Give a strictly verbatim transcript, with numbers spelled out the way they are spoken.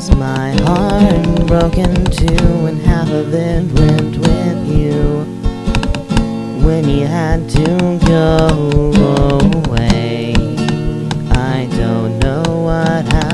Was my heart broken too, and half of it went with you when you had to go away? I don't know what happened.